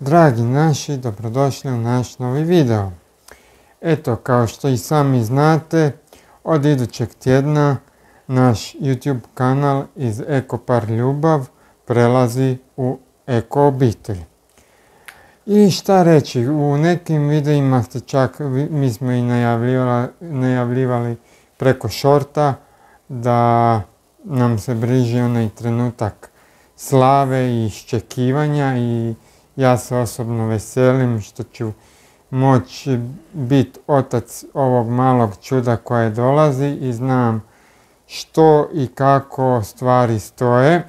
Dragi naši, dobrodošli u naš novi video. Eto, kao što i sami znate, od idućeg tjedna naš YouTube kanal iz Eko par ljubav prelazi u Eko obitelj. I šta reći, u nekim videima ste čak, mi smo i najavljivali preko shorta da nam se bliži onaj trenutak slave i iščekivanja i ja se osobno veselim što ću moći biti otac ovog malog čuda koje dolazi i znam što i kako stvari stoje.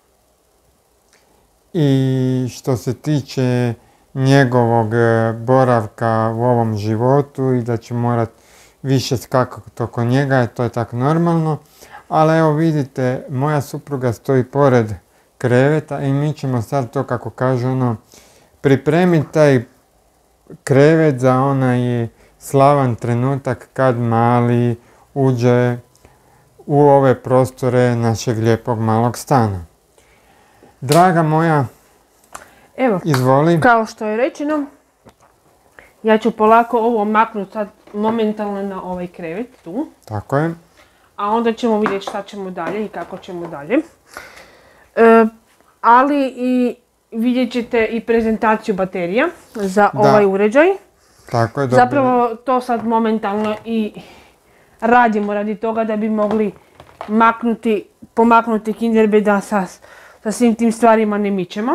I što se tiče njegovog boravka u ovom životu i da ću morat više skakati oko njega, to je tako normalno. Ali evo vidite, moja supruga stoji pored kreveta i mi ćemo sad to, kako kažu, pripremiti taj krevet za onaj slavan trenutak kad mali uđe u ove prostore našeg lijepog malog stana. Draga moja, evo, izvoli. Kao što je rečeno, ja ću polako ovo maknuti sad momentalno na ovaj krevet tu. Tako je. A onda ćemo vidjeti šta ćemo dalje i kako ćemo dalje. Ali i vidjet ćete i prezentaciju baterija za ovaj uređaj. Tako je, dobro. Zapravo to sad momentalno i radimo radi toga da bi mogli pomaknuti Kinderbed da sa svim tim stvarima ne mičemo.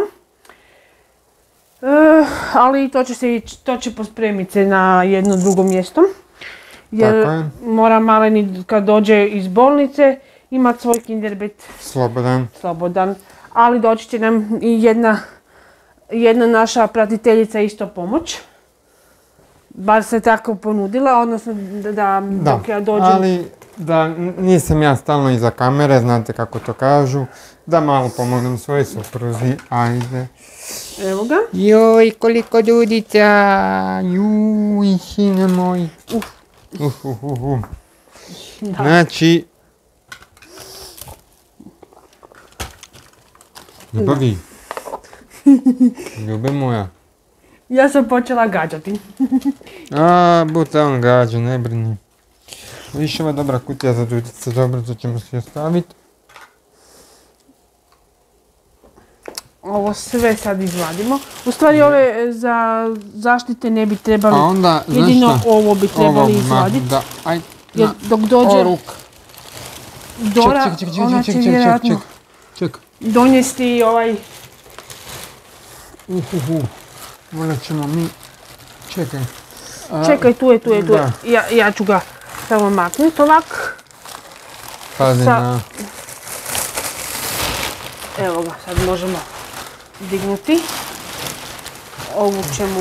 Ali to će pospremiti se na jedno drugo mjesto. Jer mora maleni kad dođe iz bolnice imati svoj Kinderbed slobodan. Ali doći će nam i jedna naša pratiteljica isto pomoć. Bar se tako ponudila, odnosno da dok ja dođem. Ali da nisam ja stalno iza kamere, znate kako to kažu, da malo pomognem svojoj supruzi, ajde. Evo ga. Joj, koliko ljudica, juj, sine moj. Znači, ljubavi, ljube moja. Ja sam počela gađati. Bude on gađa, ne brini. Više ova dobra kutija za ljudice, dobro, to ćemo si ostaviti. Ovo sve sad izvadimo. U stvari ove za zaštite ne bi trebali, jedino ovo bi trebali izvaditi. Jer dok dođe Dora, ona će vjerojatno donijeti ovaj... Morat ćemo mi... Čekaj. Čekaj, tu je. Ja ću ga samo maknuti ovak. Pazi na... Evo ga, sad možemo dignuti. Ovu ćemo...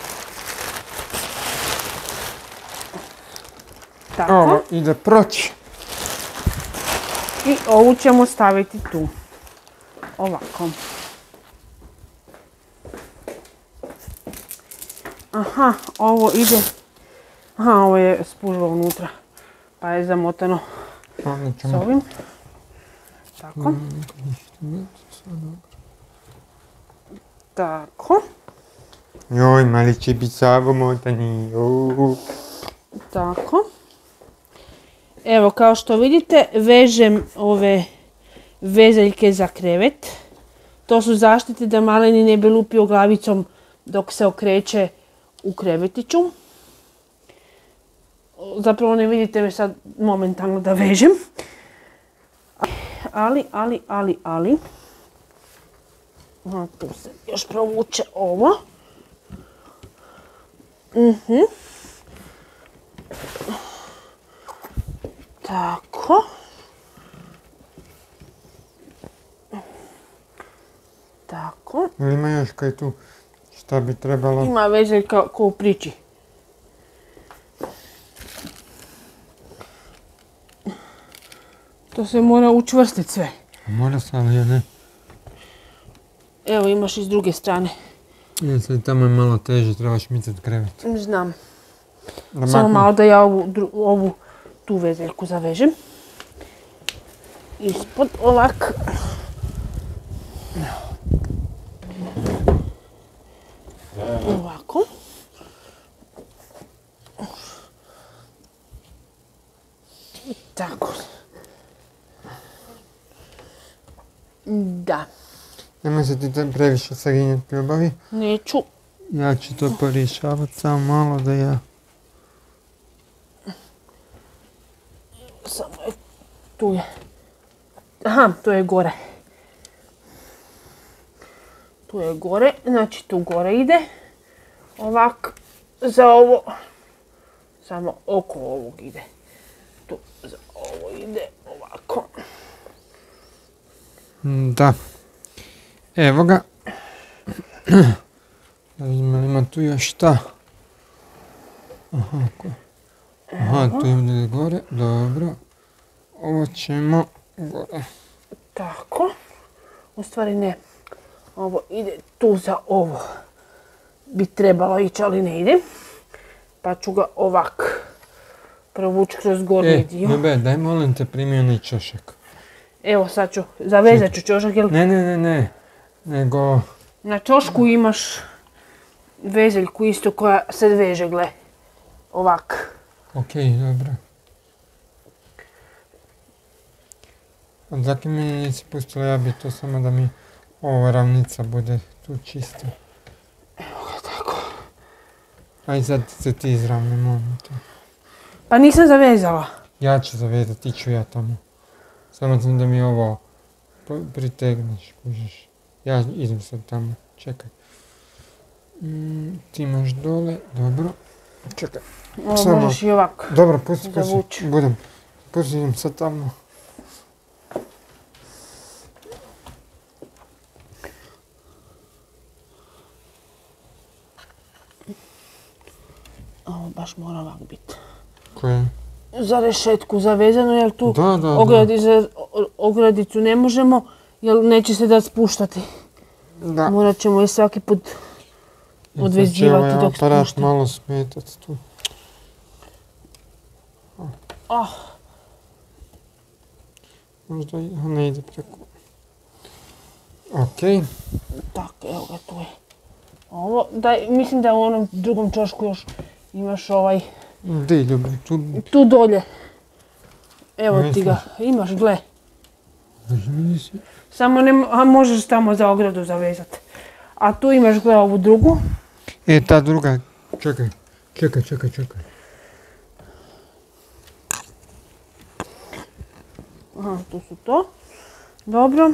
Tako. Ovo ide proći. I ovu ćemo staviti tu. Ovako. Aha, ovo ide... Aha, ovo je spužva unutra. Pa je zamotano s ovim. Tako. Tako. Joj, mali će biti savomotani. Tako. Evo, kao što vidite, vežem ove vezaljke za krevet. To su zaštite da maleni ne bi lupio glavicom dok se okreće u krevetiću. Zapravo ne vidite me sad momentalno da vežem. Ali. Tu se još provuče ovo. Tako. Tako. Ima još kaj tu šta bi trebalo? Ima vezaljka ko u priči. To se mora učvrstiti sve. Mora se, ali ja ne. Evo, imaš i s druge strane. Sad tamo je malo teže, trebaš micati krevet. Znam. Samo malo da ja ovu tu vezaljku zavežem. Ispod ovak. Ovako. Tako. Da. Nemoj se ti previše saginjati, ljubavi. Neću. Ja ću to porješavati samo malo da ja... Samo je, tu je. Aha, to je gore. Tu je gore, znači tu gore ide. Ovak, za ovo, samo oko ovog ide. Tu za ovo ide ovako. Da. Evo ga. Da vidimo li ima tu još šta. Aha, tu ide gore, dobro. Ovo ćemo gore. Tako. U stvari ne. Ovo ide tu za ovo. Bi trebalo ići, ali ne ide. Pa ću ga ovak provući kroz gornji dio. Bebe, daj molim te primi onaj čošak. Evo sad ću, zavezat ću čošak, jel? Ne, nego... Na čošku imaš vezeljku isto koja se veže, gle. Ovak. Okej, dobro. A zakaj meni nisi pustila, ja bi to samo da mi ova ravnica bude tu čista. Evo ga tako. Aj sad se ti izravni, molim te. Pa nisam zavezala. Ja ću zavezati, ti ću ja tamo. Samo sam da mi ovo pritegneš, kužiš. Ja idem sad tamo, čekaj. Ti imaš dole, dobro. Čekaj. Ovo možeš i ovak. Dobro, pusti, zavući. budem. Pustim sad tamo. Ovo baš mora ovak biti. Koje? Za rešetku zavezano, jer tu Da. ogradicu ne možemo, jer neće se da spuštati. Da. Morat ćemo je svaki put odvezivati dok aparat spušta. malo smetati tu. Možda ne ide preko. Okej. Tako, evo ga, tu je. Ovo, daj, mislim da u onom drugom čošku još imaš ovaj... Gdje ljubav? Tu dolje. Evo ti ga, imaš, gle. Samo možeš tamo za ogradu zavezati. A tu imaš, gle, ovu drugu. Ta druga, čekaj. Aha, tu su to. Dobro.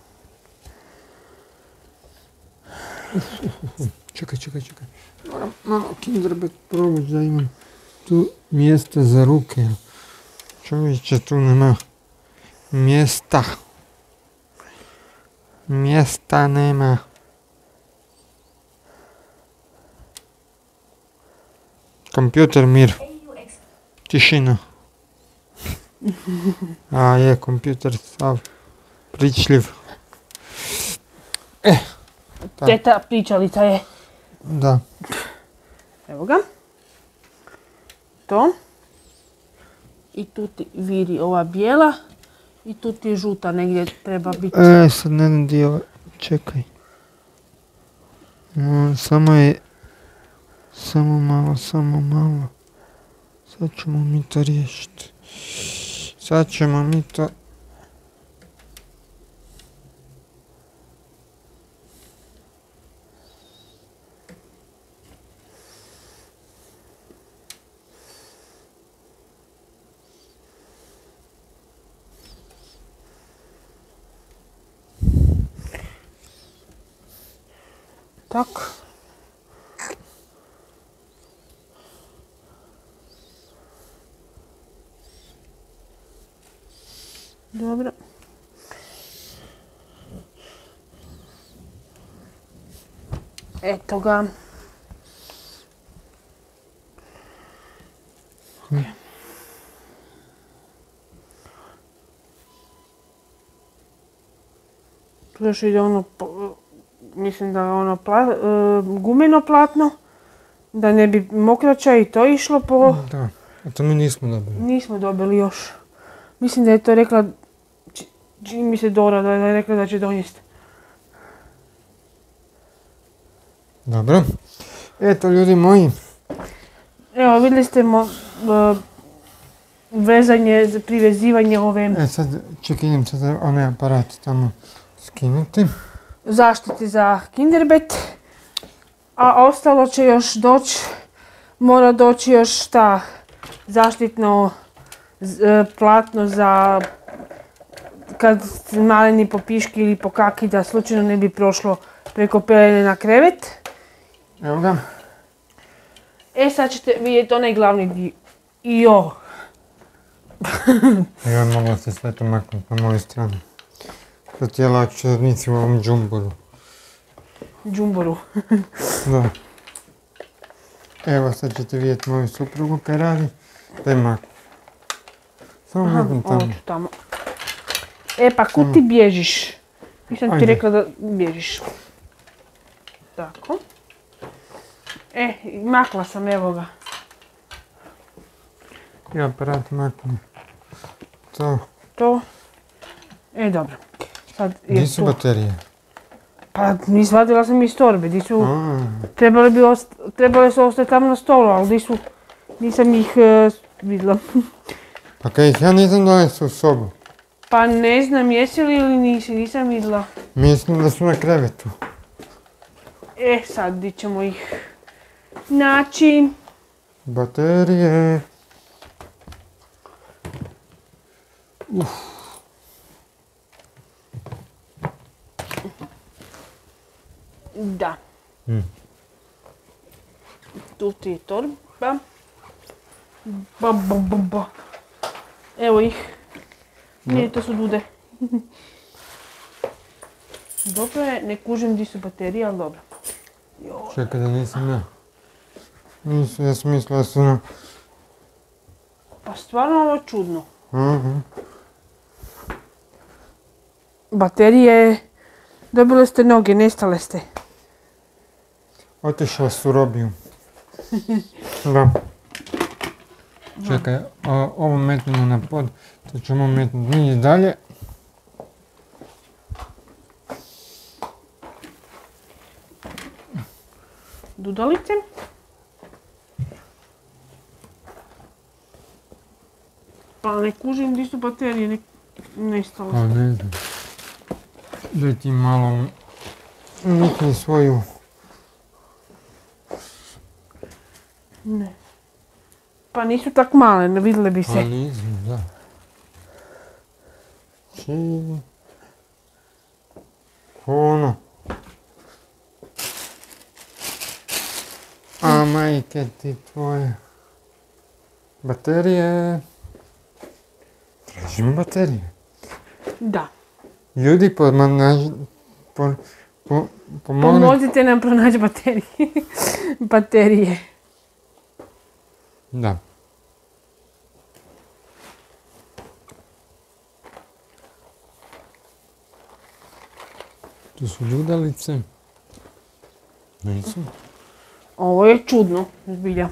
Čekaj. Moram malo Kinderbet probući da imam tu mjesta za ruke. Čovječe, tu nema mjesta. Mjesta nema. Kompjuter mir. Tišina. A je, kompjuter sav pričljiv. Teta pričalica je. Da. Evo ga. To. I tu ti viri ova bijela. I tu ti žuta negdje treba biti. Sad ne znam dio, čekaj. Samo malo. Sad ćemo mi to riješiti. Tak. Dobro. Eto ga. Tu još ide ono, mislim da je ono gumeno platno, da ne bi mokraća i to išlo po... Da, a to mi nismo dobili. Nismo dobili još. Mislim da je to rekla, čini mi se Dora da je rekla da će donijeti. Dobro. Eto ljudi moji. Evo vidjeli ste vezanje, privezivanje ove... Sad čekaj, idem sad onaj aparat tamo skinuti. Zaštiti za Kinderbet. A ostalo će još doći, mora doći još ta zaštitno platno za kad maleni po piški ili po kaki da slučajno ne bi prošlo preko pelene na krevet. Evo ga. Sad ćete vidjeti onaj glavni dio. I ovo. Evo mogla se sve to maknuti na moju stranu. To ti je lakše da nisi u ovom džumboru. Džumboru. Da. Evo sad ćete vidjeti moju suprugu kaj radi. Daj maknu. Samo maknu tamo. Ovo ću tamo. Pa kud ti bježiš? Nisam ti rekla da bježiš. Tako. Makla sam, evo ga. I aparat maknu. To. To. Dobro. Gdje su baterije? Pa izvadila sam iz torbe, di su... Trebale su ostati tamo na stolu, ali di su... Nisam ih vidjela. Pa kaj ih ja nisam donesao u sobu? Pa ne znam jesi li ili nisi, nisam vidjela. Mislim da su na krevetu. Sad di ćemo ih naći. Baterije. Da. Tu ti je torba. Evo ih. Nije, to su dude. Dobro je, ne kužim di su baterije, ali dobro. Čekaj da nisam ja. Ja sam mislila da su na... Pa stvarno ovo je čudno. Baterije... Dobili ste noge, nestale ste. Otišla su u robiju. Da. Čekaj, ovo metnemo na pod, to ćemo metnuti niže dalje. Dudalice. Pa ne kužim gdje su baterije, nestale. Pa ne znam. Daj ti malo nikni svoju. Ne. Pa nisu tak male, ne vidjeli bi se. Pa nisam, da. Ono. A majke ti tvoje. Baterije. Tražimo baterije. Da. Ljudi, pomozite nam pronaći baterije. Da. Tu su ljudalice. Nisu. Ovo je čudno, zbilja.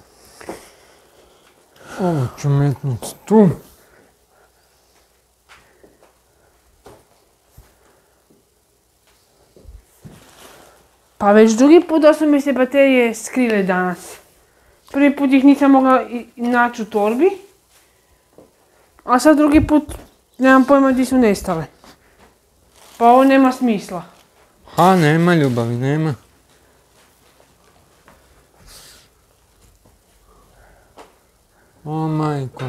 Ovo ću metnuti tu. Pa već drugi put da su mi se baterije skrile danas. Prvi put ih nisam mogla naći u torbi. A sad drugi put nemam pojma gdje su nestale. Pa ovo nema smisla. Ha, nema ljubavi, nema. O majko.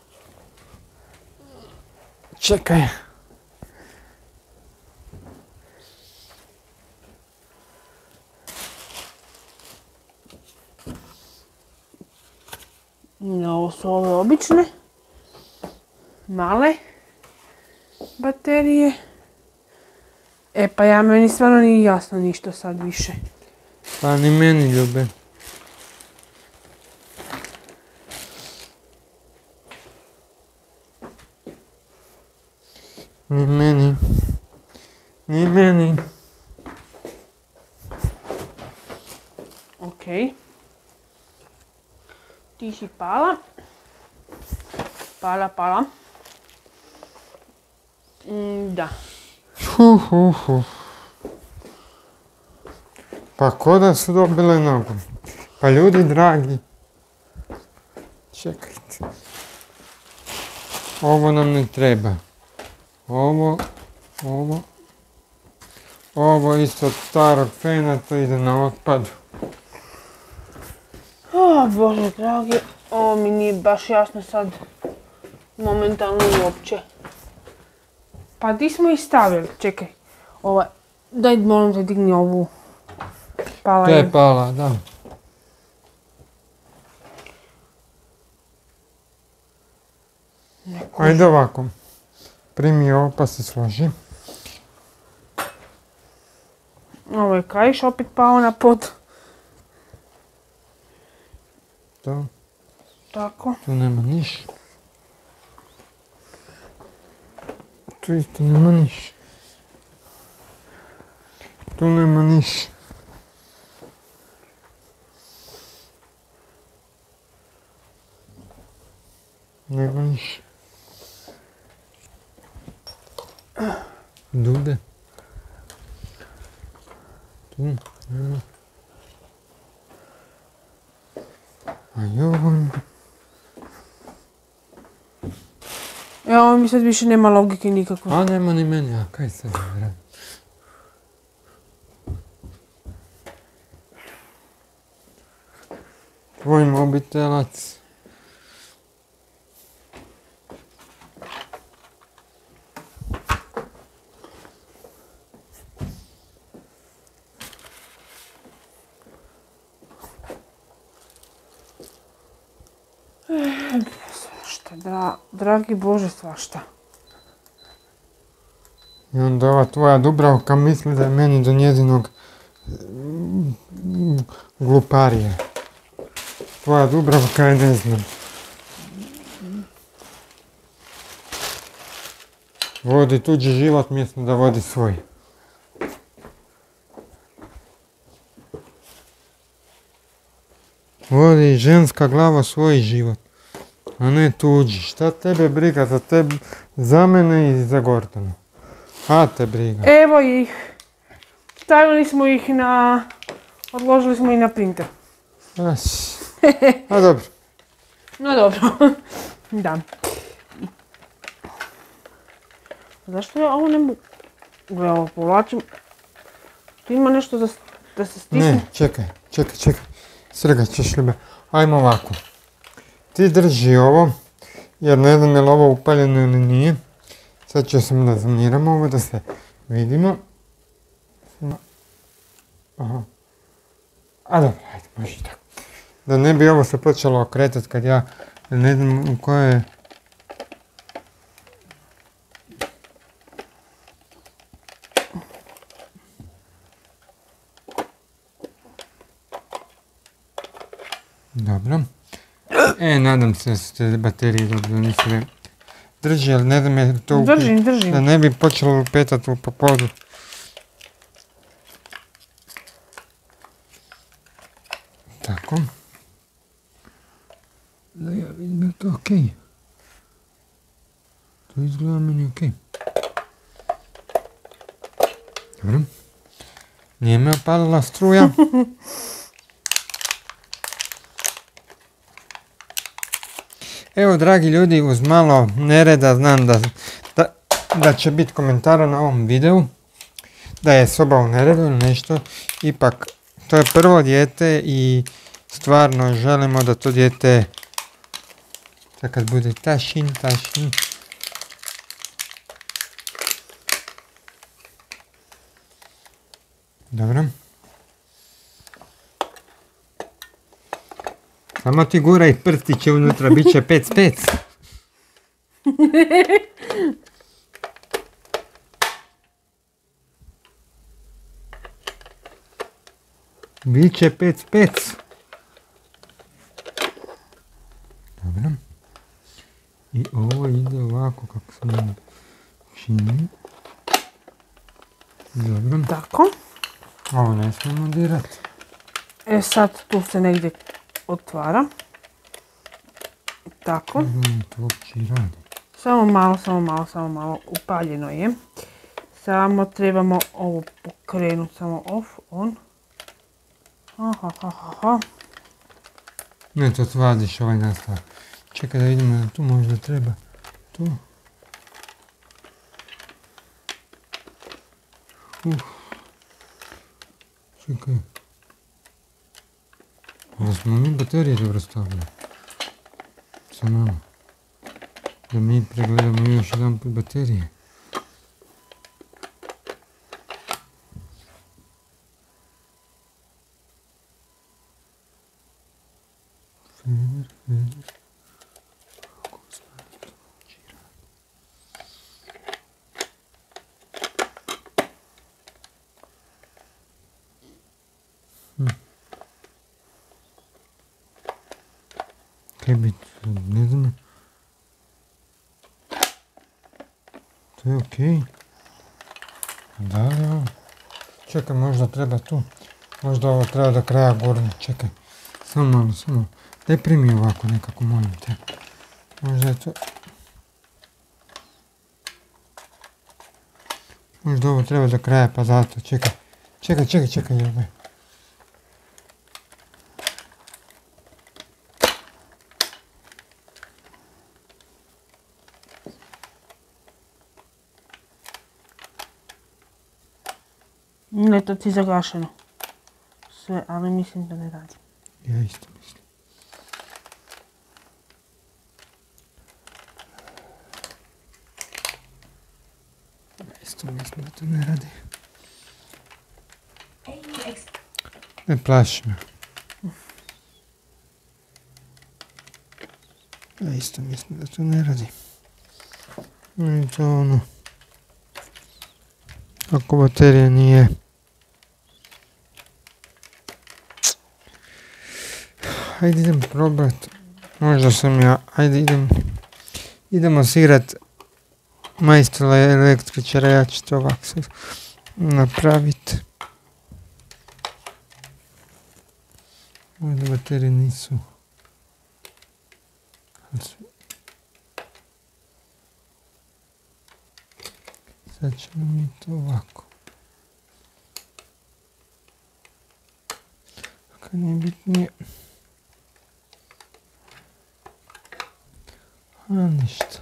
Čekaj. Ovo su ove obične, male baterije. Pa meni stvarno nije jasno ništa sad više. Pa ni meni ljube. Ni meni. Okej. Ti si pala. Pala. Da. Pa ko da su dobile nogu? Pa ljudi dragi, čekajte. Ovo nam ne treba. Ovo isto od starog fena, to ide na otpad. Bože dragi, ovo mi nije baš jasno sad, momentalno uopće. Pa di smo ih stavili? Čekaj, daj molim te digni ovu. Pala je. To je pala, da. Ajde ovako, primi ovo pa se složi. Ovo je kaiš opet pao na pod. To. Tako. Tu nema niš. Tu isto nema niš. Tu nema niš. Nema niš. Dude. Tu nema. A joj. Evo mi sad više nema logike nikako. A nema ni meni, a kaj sad radim? Tvoj mobitelac. Svašta, dragi Bože, svašta. I onda ova tvoja Dubravka misli da je meni do njezinog gluparije. Tvoja Dubravka je ne znam. Vodi tuđi život mjesto da vodi svoj. Vodi ženska glava svoj život, a ne tuđi. Šta tebe briga za mene i za Gordana? A te briga. Evo ih. Stavili smo ih odložili smo ih na printer. A dobro. No dobro. Da. Zašto ja ovo ne mogu? Gle, ovo povlačim. Tu ima nešto da se stisne. Ne, čekaj. Srgat ćeš ljube. Ajmo ovako. Ti drži ovo, jer ne znam je li ovo upaljeno ili nije. Sad ću samo da zoomiramo ovo da se vidimo. Aha. A dobro, ajde, može tako. Da ne bi ovo se počelo okretati kad ja ne znam u kojoj je... Dobro. Nadam se da su te baterije dobro, nisam drži, ali ne znam je to... Držim. Da ne bi počelo lupetati po podu. Tako. Da ja vidim je to okej. To izgleda meni okej. Dobro. Nije me opalila struja. Evo, dragi ljudi, uz malo nereda znam da će biti komentara na ovom videu, da je soba u neredu ili nešto. Ipak, to je prvo dijete i stvarno želimo da to dijete, da kad bude tašin. Dobro. Samo ti guraj prstiće unutra, bit će pec. Biće pec. Dobro. I ovo ide ovako kako se nam čini. Dobro. Tako. Ovo ne smijemo dirati. Sad tu se negdje otvara. Tako. To uopće radi. Samo malo. Upaljeno je. Samo trebamo ovo pokrenuti. Samo off, on. Ne, to svadiš ovaj nastav. Čekaj da vidimo da tu možda treba. Tu. Čekaj. Ali smo mi baterije dobro stavili. Sa nama. Da mi pregledamo još jedan put baterije. Ne znam. To je okej. Da li ovo? Čekaj, možda treba tu. Možda ovo treba do kraja gurniti. Čekaj. Samo malo. Daj primi ovako nekako, molim te. Možda je to... Možda ovo treba do kraja, pa zato. Čekaj. Ovaj. Ne, to ti je zagašeno. Sve, ali mislim da ne radi. Ja isto mislim. Isto mislim da to ne radi. Ne plaši me. Ja isto mislim da to ne radi. I to ono. Ako baterija nije... Hajde idem probat. Možda sam ja... Hajde idemo sigrat majstora električara. Ja ću to ovako sad napraviti. Ovdje baterije nisu... Sad ćemo mi to ovako. Kad nije bitnije. A ništa.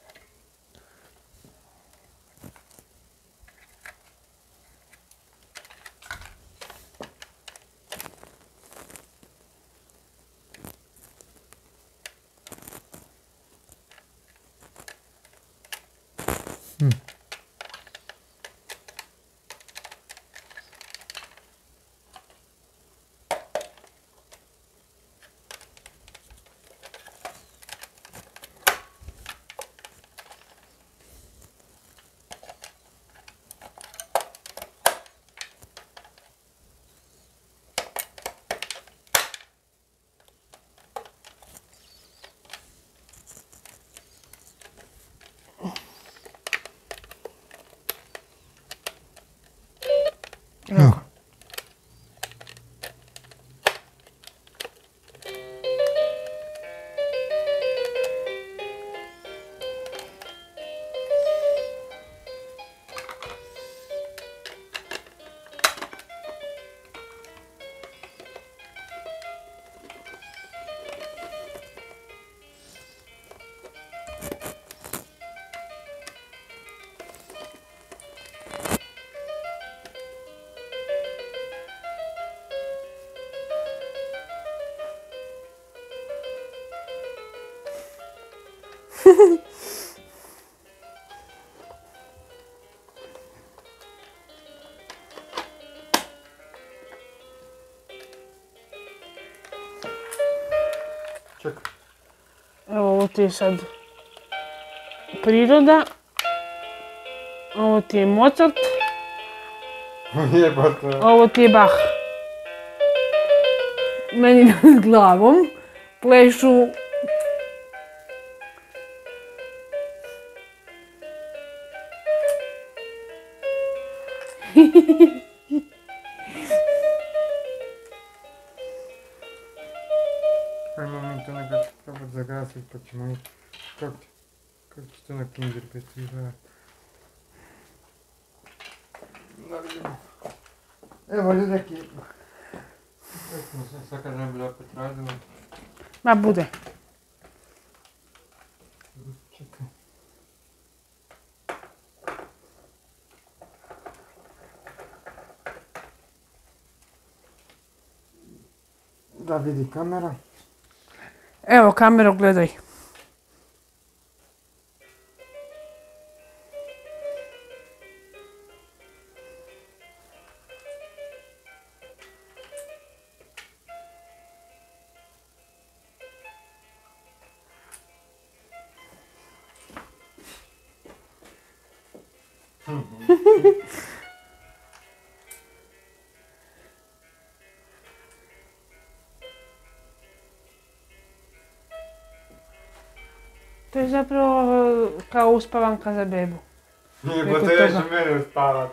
Evo. Čekaj. Evo, ovo ti je sad priroda. Ovo ti je Mozart. Jebate. Ovo ti je Bach. Meni nad glavom plešu Ajmo mi to nekako probat zagasiti pa ćemo... Kako će to na Kinder Pet izgleda? Da vidimo. Evo ljudeki. Sad kad ne bude opet radilo. Ma bude. Čekaj. Da vidi kamera. Evo kamero, gledaj. To je zapravo kao uspavanka za bebu. Nije te još mene uspavat.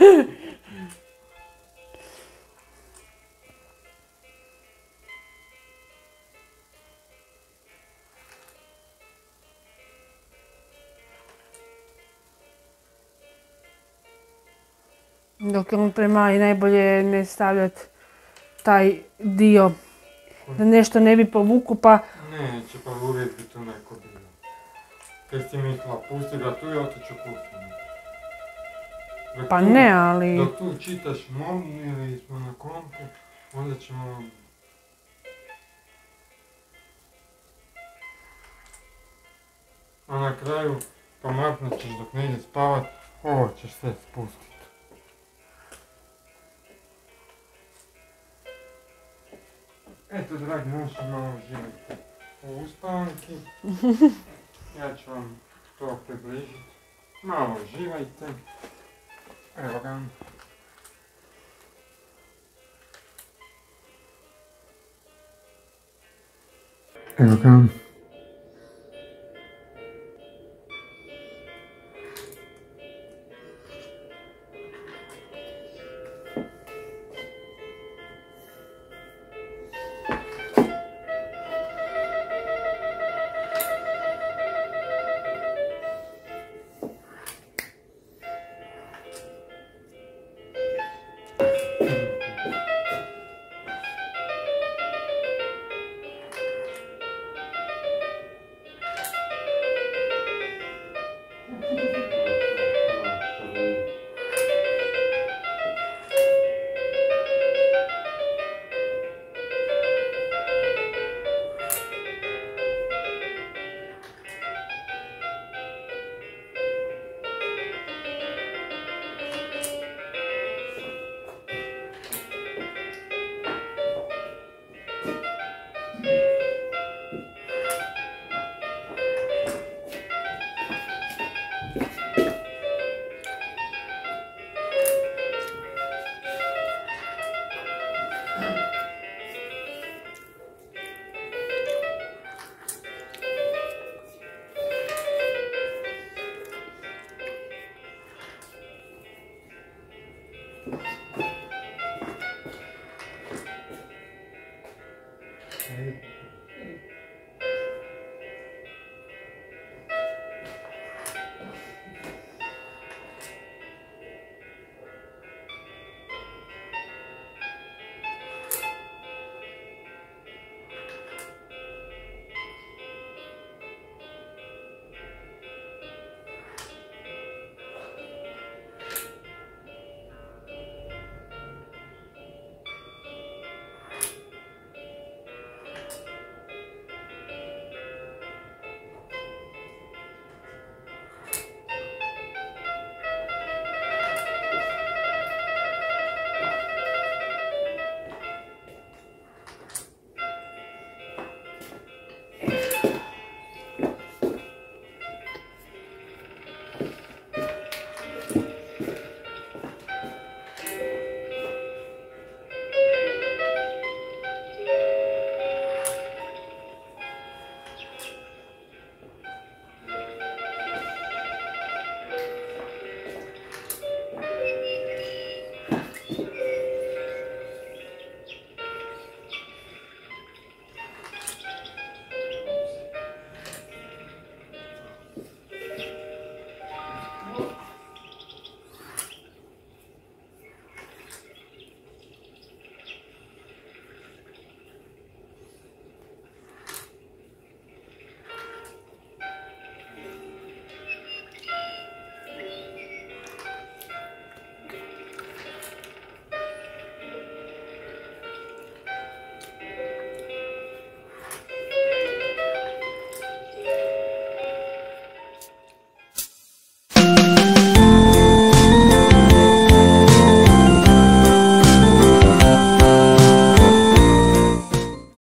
Dok je on premali, najbolje je ne stavljati taj dio da nešto ne bi povuku pa... Neće, pa uvijek bi tu neko bilo. Kaj si mislila, pusti ga tu i otiću kuhati. Pa ne, ali... Dok tu čitaš mobil ili smo na kompu, onda ćemo... A na kraju pomaknut ćeš dok ne ide spavat, ovo ćeš sve spustiti. Eto, dragi naši, malo uživajte u uspavanki. Ja ću vam to približiti. Malo uživajte. Evo ga. Evo ga. Right.